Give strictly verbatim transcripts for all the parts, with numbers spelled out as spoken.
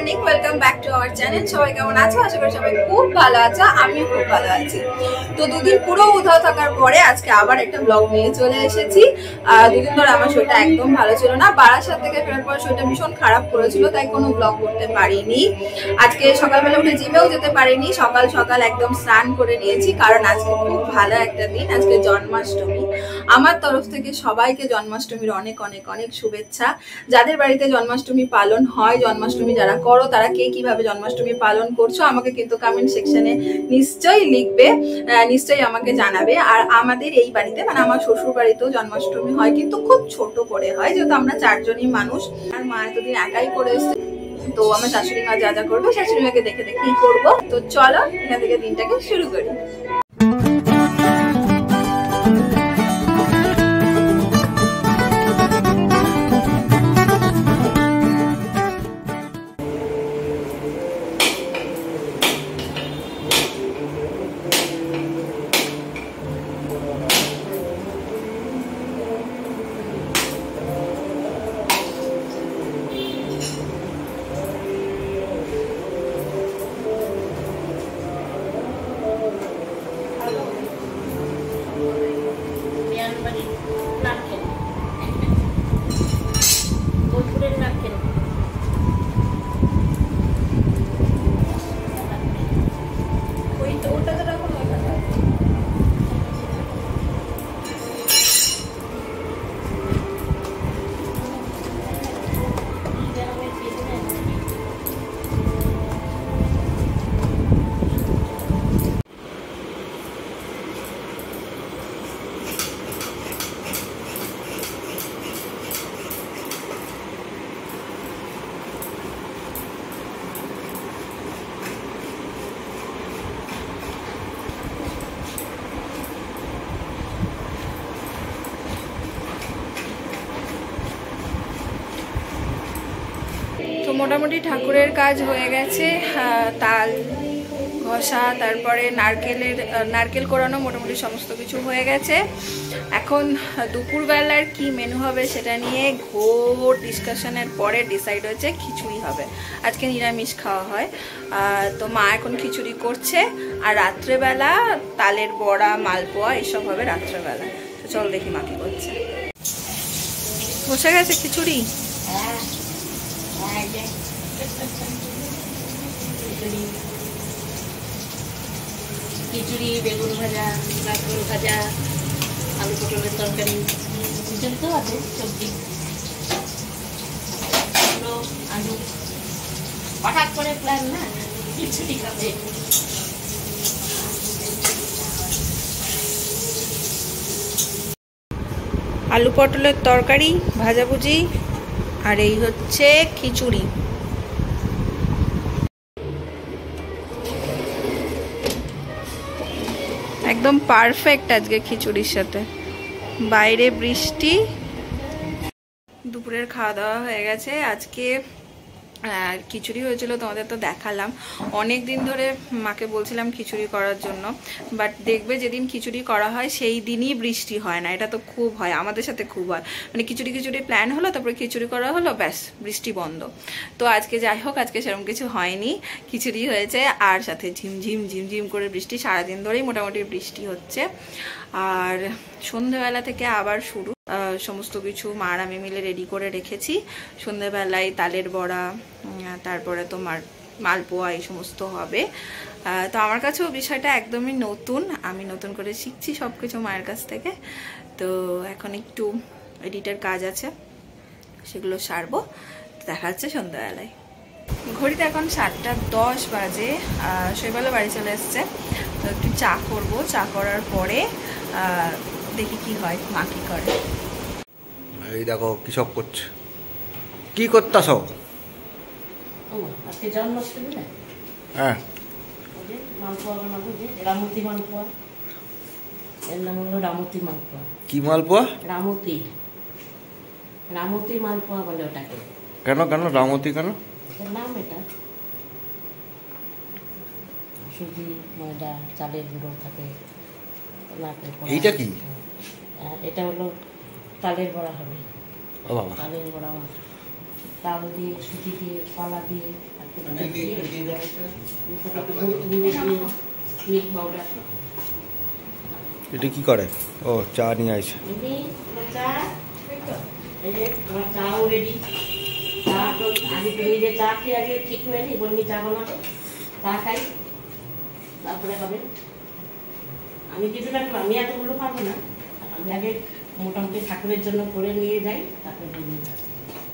Morning, welcome back to our channel. সবাই কেমন আছো? আশা করি সবাই খুব ভালো আছো, আমিও খুব ভালো আছি। তো দুদিন পুরো উধাও থাকার পরে আজকে আবার একটা ব্লগ নিয়ে চলে এসেছি। দুদিন ধরে আমার শরীরটা একদম ভালো ছিল না, বারাসাত থেকে ফেরার পর শরীরটা ভীষণ খারাপ করেছিল, তাই কোনো ব্লগ করতে পারিনি। আজকে সকালবেলা উঠে জিমেও যেতে পারিনি, সকাল সকাল একদম স্নান করে নিয়েছি, কারণ আজকে খুব ভালো একটা দিন, আজকে জন্মাষ্টমী। আমার তরফ থেকে সবাইকে জন্মাষ্টমীর অনেক অনেক অনেক শুভেচ্ছা। যাদের বাড়িতে জন্মাষ্টমী পালন হয়, জন্মাষ্টমী যারা করো, তারা কে কিভাবে জন্মাষ্টমী পালন করছো আমাকে কিন্তু কমেন্ট সেকশনে নিশ্চয়ই লিখবে, নিশ্চয়ই আমাকে জানাবে। আর আমাদের এই বাড়িতে মানে আমার শ্বশুর বাড়িতেও জন্মাষ্টমী হয়, কিন্তু খুব ছোট করে হয়, যেহেতু আমরা চারজনই মানুষ। আর মা এতদিন একাই করে এসছে, তো আমার শাশুড়ি মা যা যা করবে শাশুড়ি মাকে দেখে দেখেই করবো। তো চলো এখান থেকে দিনটাকে শুরু করি। তো মোটামুটি ঠাকুরের কাজ হয়ে গেছে, তাল ঘষা, তারপরে নারকেলের নারকেল কোরানো, মোটামুটি সমস্ত কিছু হয়ে গেছে। এখন দুপুরবেলার কি মেনু হবে সেটা নিয়ে ঘোর ডিসকাশনের পরে ডিসাইড হয়েছে খিচুড়ি হবে। আজকে নিরামিষ খাওয়া হয়, তো মা এখন খিচুড়ি করছে। আর রাত্রেবেলা তালের বড়া, মালপোয়া এসব হবে রাত্রেবেলা। তো চল দেখি মা কি করছে। বসে গেছে খিচুড়ি। খিচুড়ি, বেগুন ভাজা, কাঁকরোল ভাজা, আলু পটলের তরকারি, তো আছে সবজি, আলু। হঠাৎ করে প্ল্যান না, খিচুড়ি খাবে। আলু পটলের তরকারি, ভাজাভুজি, আর এই হচ্ছে খিচুড়ি। একদম পারফেক্ট আজকে খিচুড়ির সাথে। বাইরে বৃষ্টি। দুপুরের খাওয়া দাওয়া হয়ে গেছে। আজকে খিচুড়ি হয়েছিল, তোমাদের তো দেখালাম। অনেক দিন ধরে মাকে বলছিলাম খিচুড়ি করার জন্য, বাট দেখবে যেদিন খিচুড়ি করা হয় সেই দিনই বৃষ্টি হয় না। এটা তো খুব হয়, আমাদের সাথে খুব হয়, মানে খিচুড়ি খিচুড়ি প্ল্যান হলো, তারপরে খিচুড়ি করা হলো, ব্যাস বৃষ্টি বন্ধ। তো আজকে যাই হোক, আজকে সেরকম কিছু হয়নি, খিচুড়ি হয়েছে আর সাথে ঝিমঝিম ঝিমঝিম করে বৃষ্টি। সারাদিন ধরেই মোটামুটি বৃষ্টি হচ্ছে। আর সন্ধ্যেবেলা থেকে আবার শুরু, সমস্ত কিছু মা আর আমি মিলে রেডি করে রেখেছি। সন্ধ্যেবেলায় তালের বড়া, তারপরে তোমার মালপোয়া, এই সমস্ত হবে। তো আমার কাছেও বিষয়টা একদমই নতুন, আমি নতুন করে শিখছি সব কিছু মায়ের কাছ থেকে। তো এখন একটু এডিটের কাজ আছে, সেগুলো সারবো। দেখা যাচ্ছে সন্ধ্যাবেলায়। ঘড়িতে এখন সাতটা দশ বাজে। শৈবালও বাড়ি চলে এসছে, তো একটু চা করবো। চা করার পরে দেখি কি হয়, মা কি করে। এই দেখো কি সব করছে, কি করতাছ? আজকে জন্মাষ্টমী না? হ্যাঁ, মালপোয়া বানাবো, যে রামতি মালপোয়া। এর নাম হলো রামতি মালপোয়া। কি মালপোয়া? রামতি, রামতি মালপোয়া বলে ওটাকে। কেন কেন রামতি কেন নাম? এটা সুজি, ময়দা, চালের গুঁড়ো থাকে। এইটা কি? এটা হলো তালের বড়া হবে। ও বাবা, তালের বড়া, তাল দিয়ে, সুজি দিয়ে, কলা দিয়ে, আর মিল্ক পাউডার। এটা কি করে? ও চা নিয়ে আসে। চা এই যে আমার চাও রেডি। চা তো আগে তুমি যে চা খেয়ে আগে ঠিক হয়ে নি বলবি চা বানাবে, চা খাই তারপরে হবে। আমি কিছুটা আমি এতগুলো পারবো না, আমি আগে মোটামুটি ঠাকুরের জন্য করে নিয়ে যাই, তারপরে নিয়ে যাই।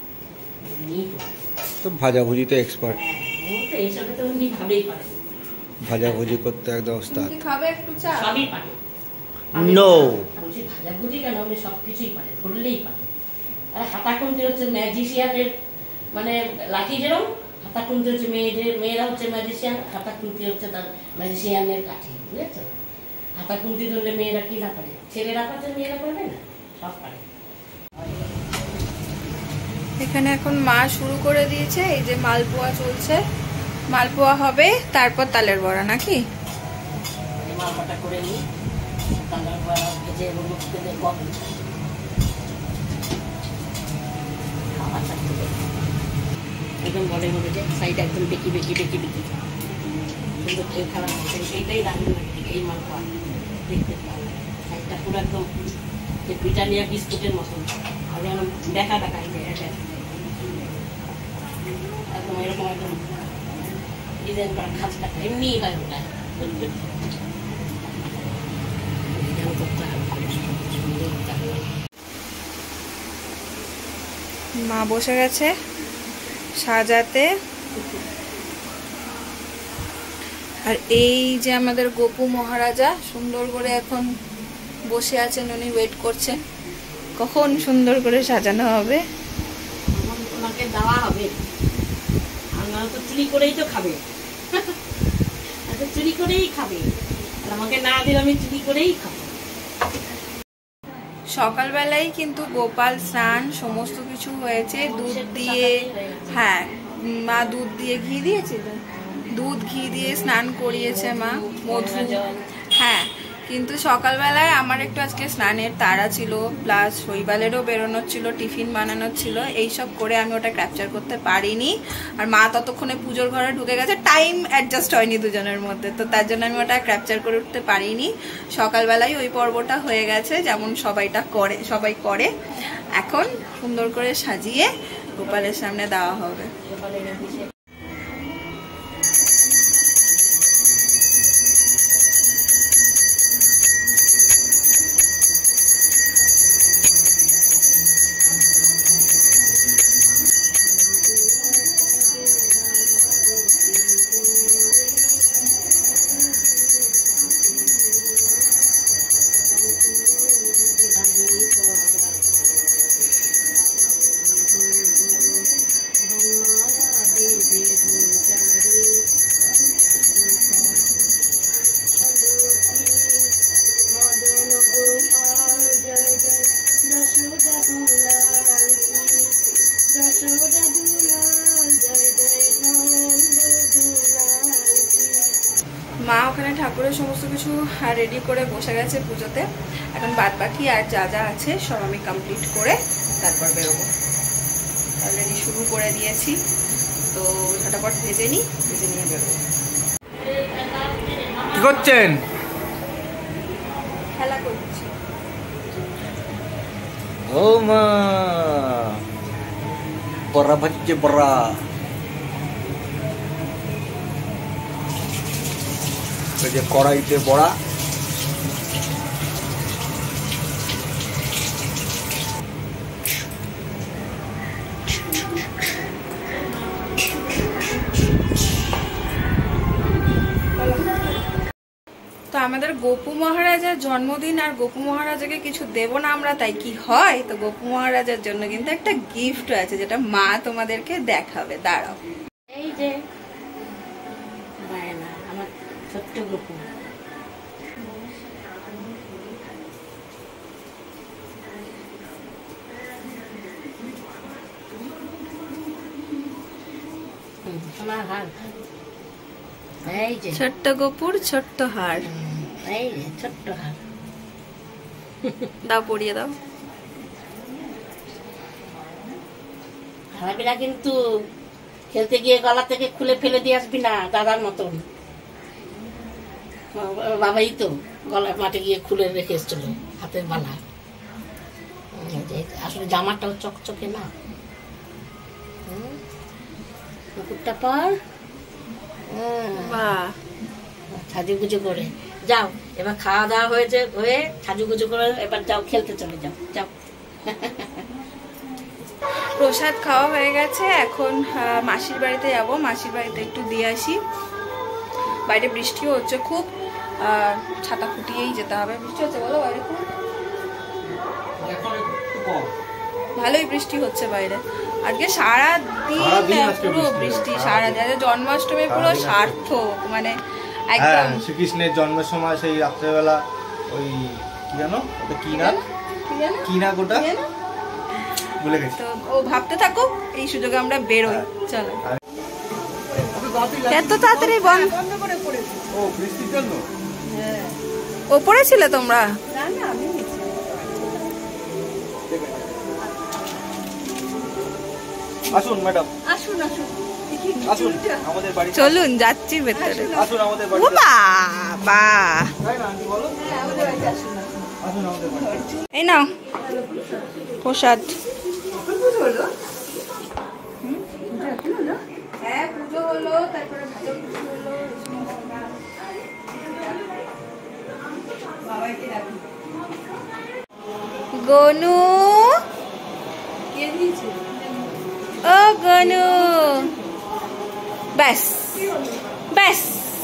তো ভাজাভুজিতে এক্সপার্ট। ও তো এইসবে তো উনি ভাবেই পারে, ভাজাভুজি করতে একদম ওস্তাদ। খাবে একটু চা? সবই পারে। নো বলছি ভাজাভুজি কেন, উনি সব কিছুই পারে, ধরলেই পারে। আর হাতা খুন্তি হচ্ছে ম্যাজিশিয়ানের, মানে লাঠি যেরকম হাতা খুন্তি হচ্ছে মেয়েদের, মেয়েরা হচ্ছে ম্যাজিশিয়ান, হাতা খুন্তি হচ্ছে তার ম্যাজিশিয়ানের কাঠি, বুঝেছো? হাতা খুন্তি ধরলে মেয়েরা কি না পারে, ছেলেরা পারে, মেয়েরা পারবে না, সব পারে। এখানে এখন মা শুরু করে দিয়েছে, এই যে মালপোয়া চলছে, মালপোয়া হবে, তারপর তালের বড়া নাকি? মালপোয়াটা করে নিই, তালের বড়া ভেজে হলুদ তেলে কম একদম বড় বড় যে সাইড একদম বেঁকি বেঁকি বেঁকি বেঁকি সুন্দর তেল খারাপ হচ্ছে, সেইটাই রান্না এই মালপোয়া দেখতে পাবো। সাইডটা পুরো একদম ব্রিটানিয়া বিস্কুটের মতন, আর যেন দেখা দেখা এই যে একদম এরকম একদম ডিজাইন করা খাঁচটা এমনি হয় ওটা। মা বসে গেছে সাজাতে, আর এই যে আমাদের গোপু মহারাজা সুন্দর করে এখন বসে আছেন, উনি ওয়েট করছেন কখন সুন্দর করে সাজানো হবে। ওনাকে দেওয়া হবে, আপনারা তো চুরি করেই তো খাবে, চুরি করেই খাবে, আর আমাকে না দিলে আমি চুরি করেই খাবো। সকালবেলায় কিন্তু গোপাল স্নান সমস্ত কিছু হয়েছে, দুধ দিয়ে, হ্যাঁ মা দুধ দিয়ে ঘি দিয়েছে, দুধ ঘি দিয়ে স্নান করিয়েছে মা, মধু, হ্যাঁ। কিন্তু সকালবেলায় আমার একটু আজকে স্নানের তাড়া ছিল, প্লাস শৈবালেরও বেরোনোর ছিল, টিফিন বানানোর ছিল, এইসব করে আমি ওটা ক্যাপচার করতে পারিনি। আর মা ততক্ষণে পুজোর ঘরে ঢুকে গেছে, টাইম অ্যাডজাস্ট হয়নি দুজনের মধ্যে, তো তার জন্য আমি ওটা ক্যাপচার করে উঠতে পারিনি। সকালবেলায় ওই পর্বটা হয়ে গেছে যেমন সবাইটা করে, সবাই করে। এখন সুন্দর করে সাজিয়ে গোপালের সামনে দেওয়া হবে। মা ওখানে ঠাকুরের সমস্ত কিছু রেডি করে বসে গেছে পুজোতে। এখন বাদ বাকি আর যা যা আছে সব আমি কমপ্লিট করে তারপর বেরোবো। অলরেডি শুরু করে দিয়েছি, তো ঝটাপট ভেজে নিই, ভেজে নিয়ে বেরোবো। কি করছেন? খেলা করছি। ও মা বড়া ভাজছে, বড়া যে কড়াইতে বড়া, তো আমাদের গোপু মহারাজার জন্মদিন, আর গোপু মহারাজাকে কিছু দেব না আমরা, তাই কি হয়, তো গোপু মহারাজার জন্য কিন্তু একটা গিফট আছে যেটা মা তোমাদেরকে দেখাবে, দাঁড়াও। এই যে বায়না আমার ছোট্ট গোপু, আমার হার, এই যে ছোট্ট গোপুর ছোট্ট হার, এই যে ছোট্ট হার, দাও পরিয়ে দাও। হারাবিরা কিন্তু খেলতে গিয়ে গলা থেকে খুলে ফেলে দিয়ে আসবি না, দাদার মতন। বাবাই তো গলা মাঠে গিয়ে খুলে রেখে এসছিল হাতের বালা। আসলে জামাটাও চকচকে না। কুকুরটা পর সাজুগুজু করে যাও। এবার খাওয়া দাওয়া হয়েছে, হয়ে সাজুগুজু করে এবার যাও, খেলতে চলে যাও, যাও। প্রসাদ খাওয়া হয়ে গেছে, এখন মাসির বাড়িতে যাব। মাসির বাড়িতে একটু দিয়ে আসি। বাইরে বৃষ্টিও হচ্ছে খুব, ছাতা ফুটিয়েই যেতে হবে। বৃষ্টি হচ্ছে বলো বাইরে খুব? ভালোই বৃষ্টি হচ্ছে বাইরে আজকে, সারা দিন পুরো বৃষ্টি, সারা দিন। জন্মাষ্টমী পুরো সার্থক, মানে একদম। শ্রীকৃষ্ণের জন্মের সময় সেই রাত্রেবেলা ওই কি জানো কি না কি না গোটা ভুলে গেছি। তো ও ভাবতে থাকো, এই সুযোগে আমরা বেরোই। চলো, এত তাড়াতাড়ি বন্ধ করে পড়েছে। ও বৃষ্টির জন্য ও পড়েছিলে তোমরা? না না, আমি আসুন ম্যাডাম, আসুন আসুন আসুন আমাদের বাড়ি, চলুন যাচ্ছি ভেতরে। আসুন আমাদের বাড়ি। ও বাবা, তাই না আন্টি বলো? হ্যাঁ, আমাদের বাড়িতে আসুন। আসুন আমাদের বাড়ি। এই নাও প্রসাদ। পুজো হলো? হ্যাঁ পুজো হলো, তারপরে ভালো পুজো হলো। গনু, কে দিয়েছে? ও গনু, ব্যাস ব্যাস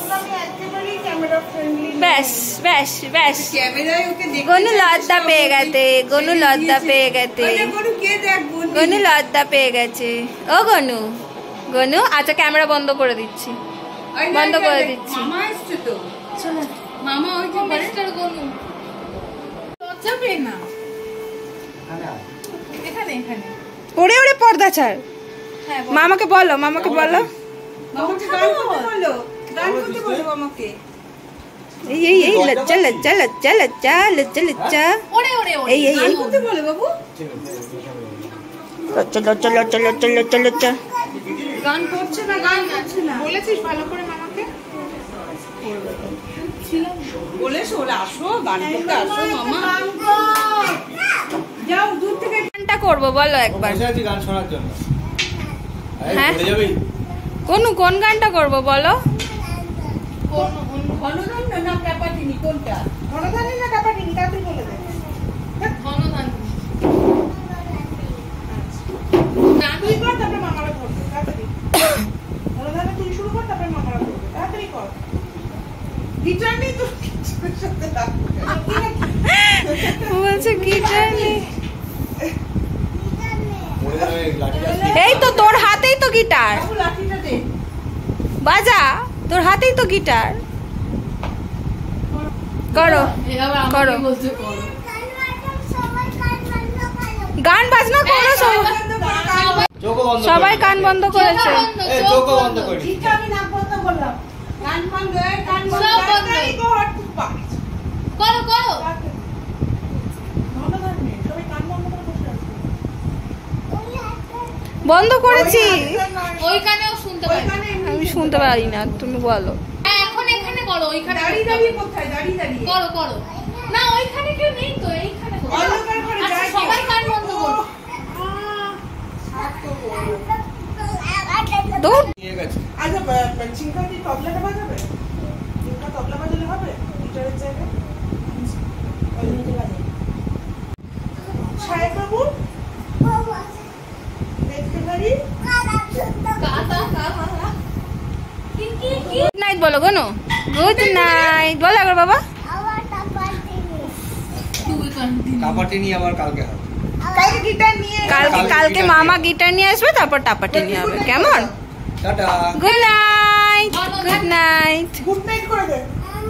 ব্যাস ব্যাস ব্যাস। ক্যামেরায় ওকে দেখতে গনু লজ্জা পেয়ে গেছে, গনু লজ্জা পেয়ে গেছে, গনু লজ্জা পেয়ে গেছে। ও গনু, গনু আচ্ছা ক্যামেরা বন্ধ করে দিচ্ছি, বন্ধ করে দিচ্ছি। মামা এসছে তো, মামা ওই যে মিস্টার গনু লজ্জা পেয়ে না। এখানে এখানে ওরে ওরে পর্দা ছাড়। হ্যাঁ, মামাকে বলো, মামাকে বলো। মামাকে গান করতে বলো, গান করতে বলো মামাকে। এই এই এই লজ্জা লজ্জা লজ্জা লজ্জা লজ্জা লজ্জা। ওরে ওরে ওরে এই এই গান এই করতে বলো বাবু। লজ্জা লজ্জা লজ্জা লজ্জা লজ্জা লজ্জা। গান করছে না, গান করছে না। বলেছিস ভালো করে মামাকে? বলেছ ওরা আসো, গান করতে আসো মামা। যাও দূর থেকে গানটা করবো বলো একবার। বসে আছি গান শোনার জন্য। হ্যাঁ? এই যাবেই কোন কোন গানটা করবো বলো? ঘনধান না না কাপাটিনি, কোনটা? ঘনধানি না কাপাটিনি, তাড়াতাড়ি বলে দে। ঘনধান। না তুই কর, তারপরে মামারা করবে, তাড়াতাড়ি। ঘনধানে তুই শুরু কর, তারপরে মামারা করবে, তাড়াতাড়ি কর। গিটার নেই তো, গিটারের সাথে লাগবে। বলছে গিটার নেই। লাঠি আছে। এই তো তোর হাতেই তো গিটার, বাবু লাঠিটা দে। বাজা, তোর হাতেই তো গিটার। করো করো, গান বাজনা করো সবাই। চোখও বন্ধ সবাই করে। কান বন্ধ করেছে। এই চোখও বন্ধ করে। ঠিক আমি নাক বন্ধ করলাম। গান বন্ধ, এই গান বন্ধ, তাড়াতাড়ি কর, তুই পার। করো করো ঘনধান নেই, সবাই গান বন্ধ করে বসে আছে। বন্ধ করেছি, ওইখানেও শুনতে পাই। ওইখানে আমি শুনতে পারি না, তুমি বলো। হ্যাঁ এখন এখানে করো, ওইখানে দাঁড়িয়ে দাঁড়িয়ে কোথায়? দাঁড়িয়ে দাঁড়িয়ে করো করো। না ওইখানে কেউ নেই তো, এইখানে করো। অন্ধকার করে আচ্ছা, যায় সবাই কান বন্ধ করো। দৌড়। নিয়ে গেছে। আচ্ছা, চিন্তা কি তবলাটা বাজাবে? চিন্তা তবলা বাজালে হবে গিটারের জায়গায়? সাহেব বাবু দেখতে পারি? গুড নাইট বলো গনু, গুড নাইট বলো একবার বাবা। কাপাটি নিয়ে আবার কালকে হবে। কালকে গিটার নিয়ে কালকে কালকে মামা গিটার নিয়ে আসবে, তারপর টাপাটি নিয়ে হবে, কেমন? Tata. Good night, good night. Good night করে দে।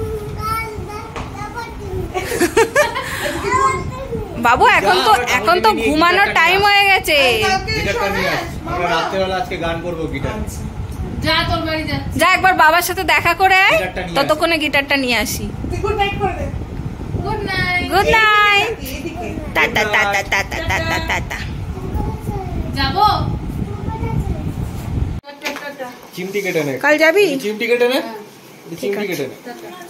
বাবু এখন তো এখন তো ঘুমানোর টাইম হয়ে গেছে। গিটারটা নিয়ে আস। আমরা রাত্রেবেলা আজকে গান করবো গিটার। যা তোর বাড়ি যা। যা একবার বাবার সাথে দেখা করে আয়, গিটারটা নিয়ে ততক্ষণে গিটারটা নিয়ে আসি। তুই গুড নাইট করে দে। Good night. গুড নাইট, এদিকে tata tata tata tata tata. যাবো। চিমটি কেটে নে। কাল যাবি? চিমটি কেটে নে, চিমটি কেটে নে।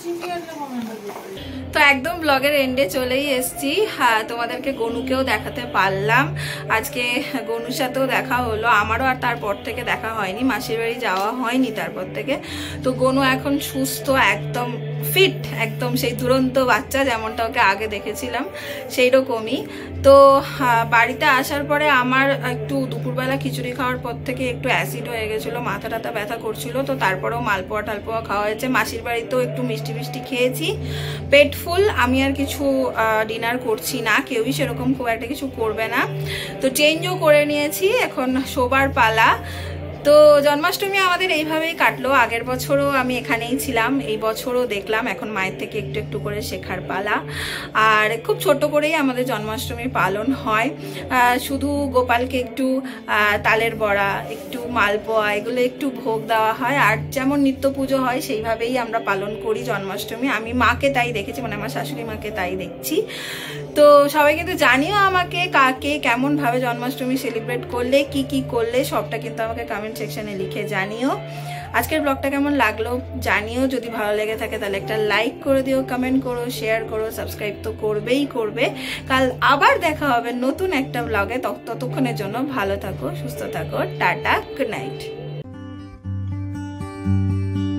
তো একদম ব্লগের এন্ডে চলেই এসেছি। হ্যাঁ, তোমাদেরকে গনুকেও দেখাতে পারলাম। আজকে গনুর সাথেও দেখা হলো, আমারও আর তারপর থেকে দেখা হয়নি, মাসির বাড়ি যাওয়া হয়নি তারপর থেকে। তো গনু এখন সুস্থ, একদম ফিট, একদম সেই দুরন্ত বাচ্চা যেমনটা ওকে আগে দেখেছিলাম সেই রকমই। তো বাড়িতে আসার পরে আমার একটু দুপুরবেলা খিচুড়ি খাওয়ার পর থেকে একটু অ্যাসিড হয়ে গেছিলো, মাথা টাথা ব্যথা করছিল। তো তারপরেও মালপোয়া টালপোয়া খাওয়া হয়েছে, মাসির বাড়িতেও একটু মিষ্টি মিষ্টি খেয়েছি, পেট ফুল। আমি আর কিছু ডিনার করছি না, কেউই সেরকম খুব একটা কিছু করবে না। তো চেঞ্জও করে নিয়েছি, এখন শোবার পালা। তো জন্মাষ্টমী আমাদের এইভাবেই কাটলো। আগের বছরও আমি এখানেই ছিলাম, এই বছরও দেখলাম এখন মায়ের থেকে একটু একটু করে শেখার পালা। আর খুব ছোট করেই আমাদের জন্মাষ্টমী পালন হয়। শুধু গোপালকে একটু তালের বড়া, একটু মালপোয়া, এগুলো একটু ভোগ দেওয়া হয়। আর যেমন নিত্য পুজো হয় সেইভাবেই আমরা পালন করি জন্মাষ্টমী। আমি মাকে তাই দেখেছি, মানে আমার শাশুড়ি মাকে তাই দেখছি। তো সবাই কিন্তু জানিও আমাকে কাকে কেমন ভাবে জন্মাষ্টমী সেলিব্রেট করলে, কি কি করলে, সবটা কিন্তু আমাকে কমেন্ট সেকশনে লিখে জানিও। আজকের ব্লগটা কেমন লাগলো জানিও, যদি ভালো লেগে থাকে তাহলে একটা লাইক করে দিও, কমেন্ট করো, শেয়ার করো, সাবস্ক্রাইব তো করবেই করবে। কাল আবার দেখা হবে নতুন একটা ব্লগে। ততক্ষণের জন্য ভালো থাকো, সুস্থ থাকো, টাটা, গুড নাইট।